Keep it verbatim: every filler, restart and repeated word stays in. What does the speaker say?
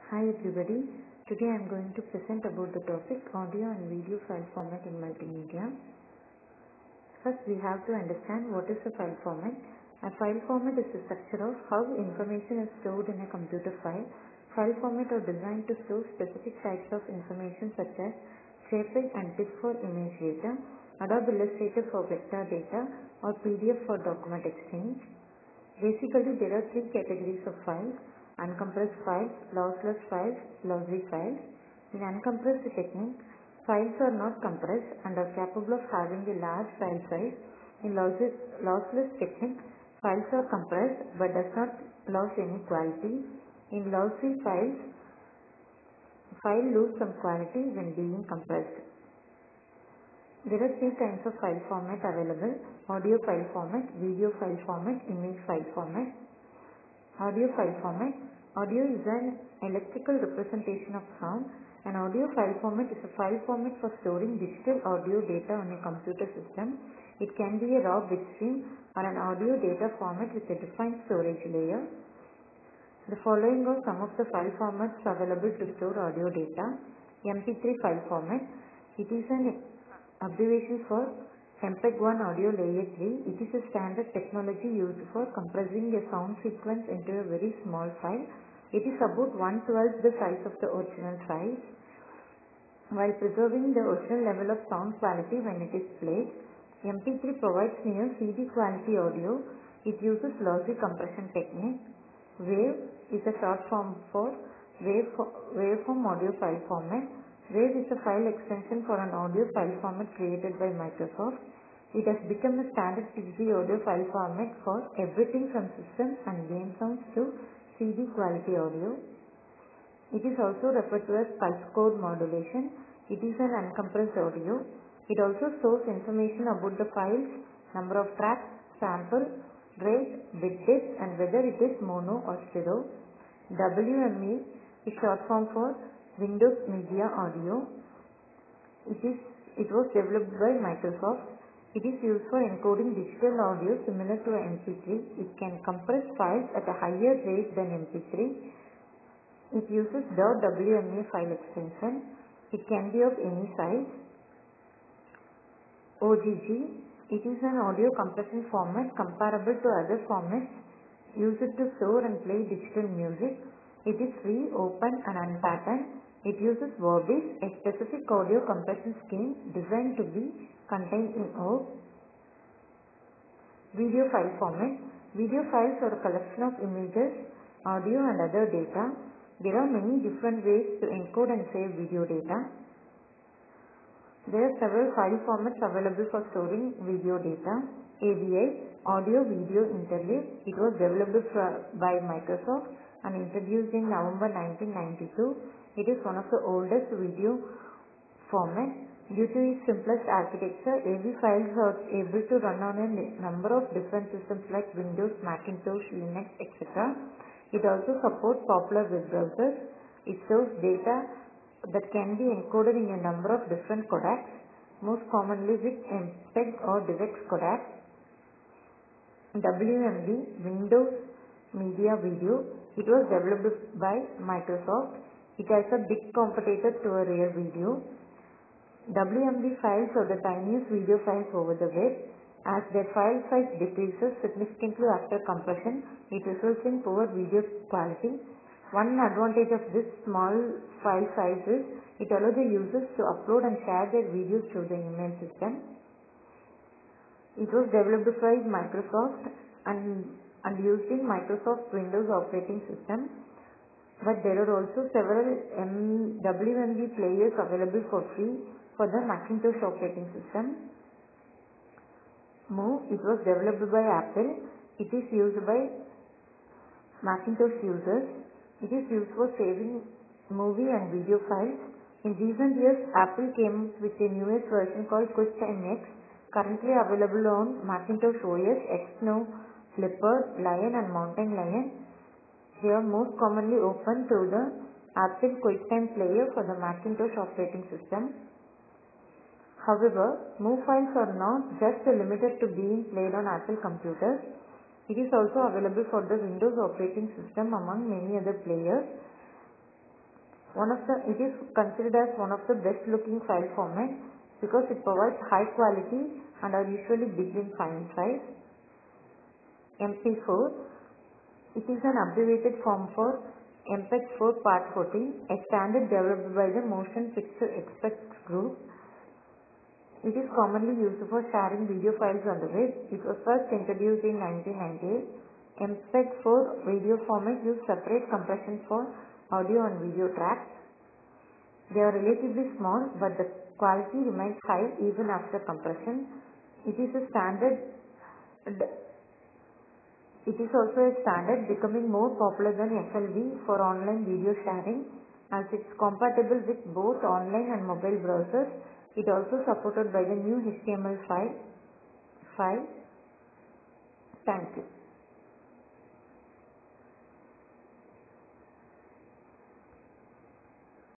Hi everybody, today I am going to present about the topic audio and video file format in multimedia. First we have to understand what is a file format. A file format is the structure of how information is stored in a computer file. File format are designed to store specific types of information such as JPEG and TIFF for image data, Adobe Illustrator for vector data, or P D F for document exchange. Basically there are three categories of files: uncompressed files, lossless files, lossy files. In uncompressed technique, files are not compressed and are capable of having a large file size. In lossless, lossless technique, files are compressed but does not lose any quality. In lossy files, file lose some quality when being compressed. There are three kinds of file format available: audio file format, video file format, image file format. Audio file format. Audio is an electrical representation of sound. An audio file format is a file format for storing digital audio data on a computer system. It can be a raw bitstream or an audio data format with a defined storage layer. The following are some of the file formats available to store audio data. M P three file format. It is an abbreviation for M P E G one audio layer three. It is a standard technology used for compressing a sound sequence into a very small file. It is about one twelfth the size of the original size, while preserving the original level of sound quality when it is played. M P three provides near C D quality audio. It uses lossy compression technique. WAV is a short form for wave, waveform audio file format. WAV is a file extension for an audio file format created by Microsoft. It has become a standard P C audio file format for everything from systems and game sounds to C D quality audio. It is also referred to as pulse code modulation. It is an uncompressed audio. It also stores information about the files, number of tracks, sample, rate, bit depth, and whether it is mono or stereo. W M E is short form for Windows Media Audio. It is it was developed by Microsoft. It is used for encoding digital audio similar to M P three. It can compress files at a higher rate than M P three. It uses .wma file extension. It can be of any size. O G G. It is an audio compression format comparable to other formats used to store and play digital music. It is free, open, and unpatterned. It uses Vorbis, a specific audio compression scheme designed to be contained in O. Video file format. Video files are a collection of images, audio, and other data. There are many different ways to encode and save video data. There are several file formats available for storing video data. A V I, Audio Video Interleave. It was developed by Microsoft and introduced in November nineteen ninety-two. It is one of the oldest video formats. Due to its simplest architecture, A V files are able to run on a number of different systems like Windows, Macintosh, Linux, et cetera. It also supports popular web browsers. It stores data that can be encoded in a number of different codecs, most commonly with M P E G or DivX codecs. W M V, Windows Media Video. It was developed by Microsoft. It has a big competitor to a Rare Video. W M V files are the tiniest video files over the web. As their file size decreases significantly after compression, it results in poor video quality. One advantage of this small file size is it allows the users to upload and share their videos to the email system. It was developed by Microsoft and, and used in Microsoft Windows operating system. But there are also several M W M V players available for free for the Macintosh operating system. Move, it was developed by Apple. It is used by Macintosh users. It is used for saving movie and video files. In recent years, Apple came with a newest version called QuickTime X, currently available on Macintosh O S, X-Snow, Leopard, Lion, and Mountain Lion. They are most commonly open through the Apple QuickTime Player for the Macintosh operating system. However, move files are not just limited to being played on Apple computers. It is also available for the Windows operating system among many other players. One of the, it is considered as one of the best looking file format because it provides high quality and are usually big in file size. M P four, it is an abbreviated form for M P E G four Part fourteen, a standard developed by the Motion Picture Experts Group. It is commonly used for sharing video files on the web. It was first introduced in nineteen ninety-eight. M P E G four video format use separate compression for audio and video tracks. They are relatively small, but the quality remains high even after compression. It is a standard. It is also a standard becoming more popular than F L V for online video sharing as it is compatible with both online and mobile browsers. It also supported by the new H T M L five. Thank you.